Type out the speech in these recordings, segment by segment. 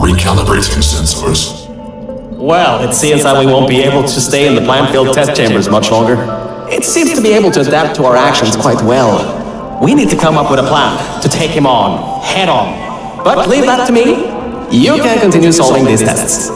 recalibrating sensors. Well, it seems that we won't be able to stay in the Planfield test chambers much longer. It seems to be able to adapt to our actions quite well. We need to come up with a plan to take him on, head on. But leave that to me. You can continue solving these tests.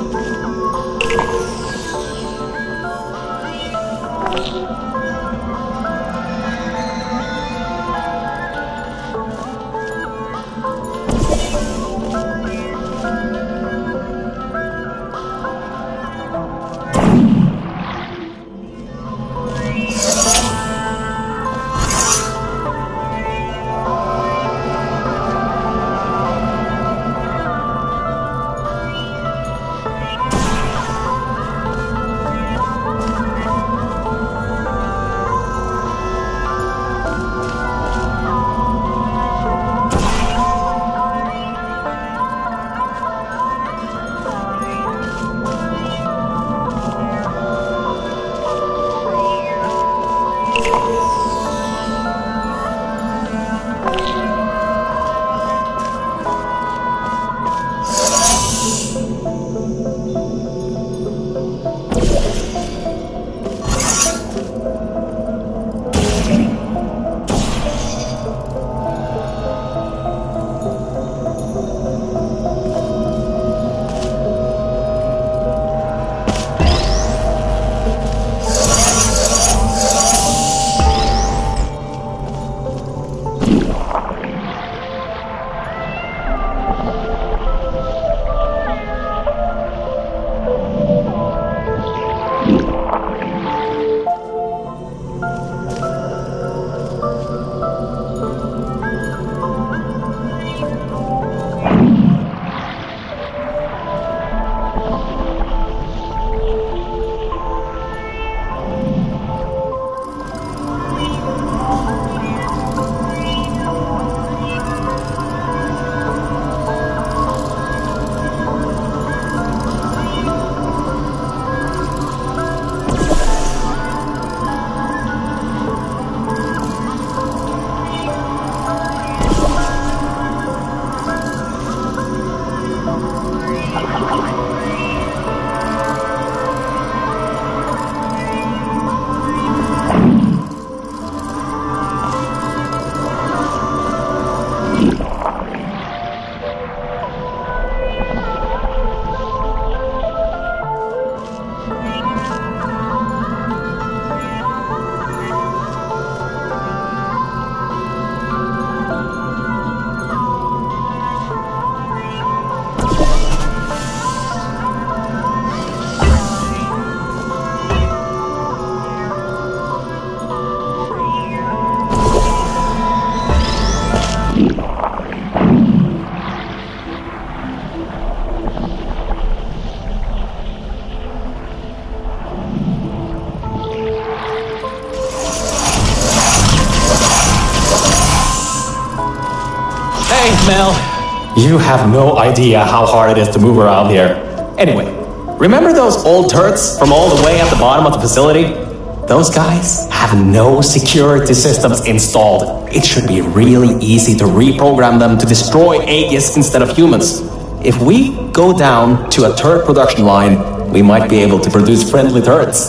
Mel, you have no idea how hard it is to move around here. Anyway, remember those old turrets from all the way at the bottom of the facility? Those guys have no security systems installed. It should be really easy to reprogram them to destroy Aegis instead of humans. If we go down to a turret production line, we might be able to produce friendly turrets.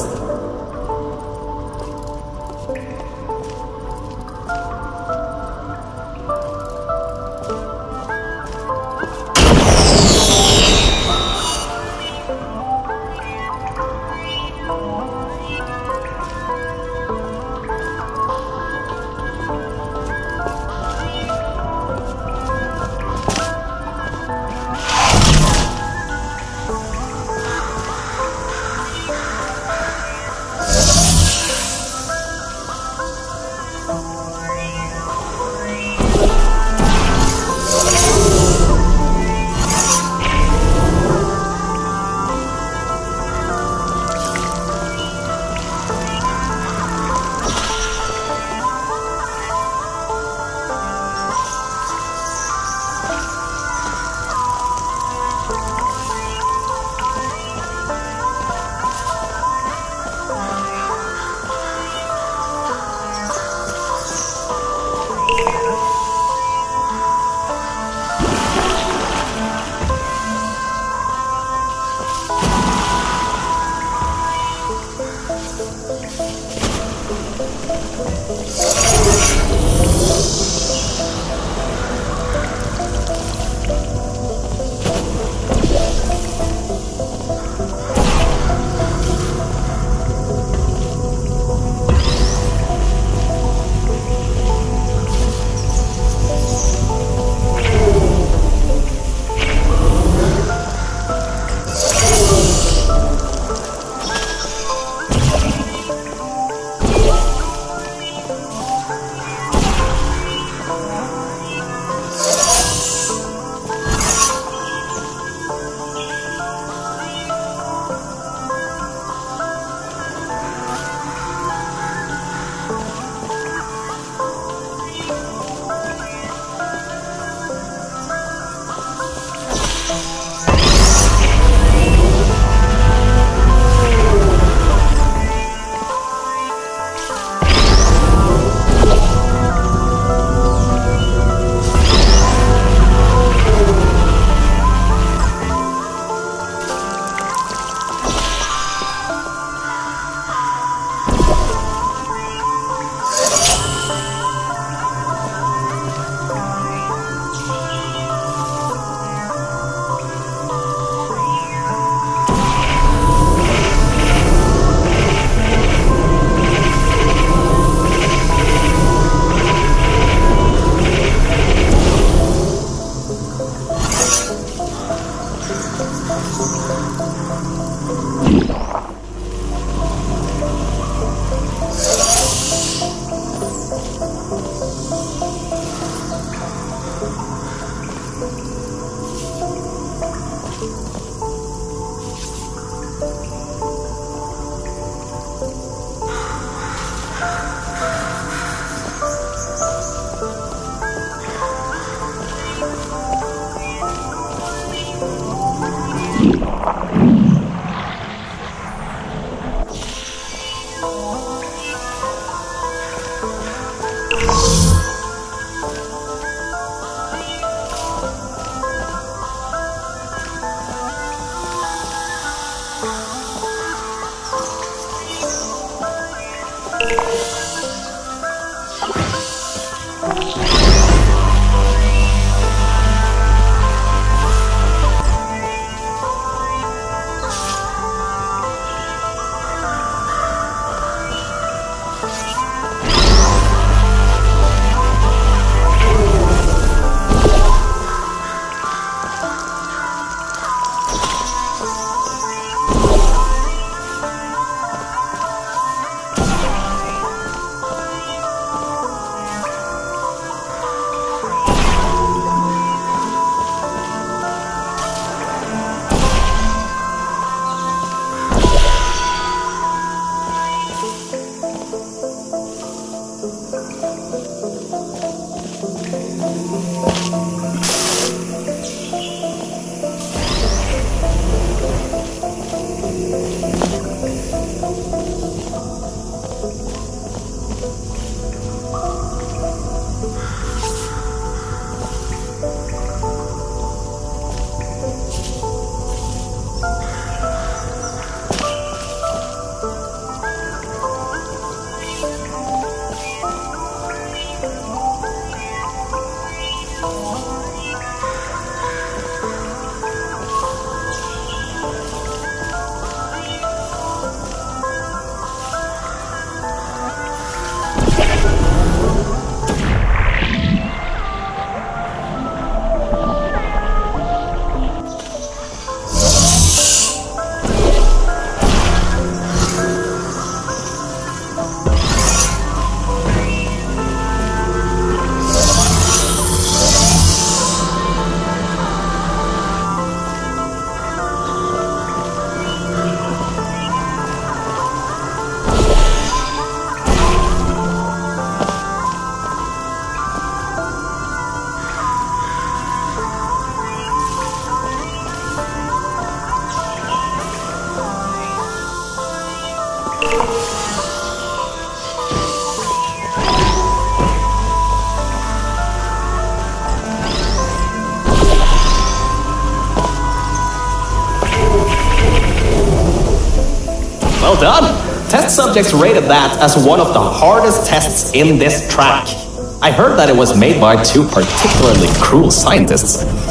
Well done! Test subjects rated that as one of the hardest tests in this track. I heard that it was made by two particularly cruel scientists.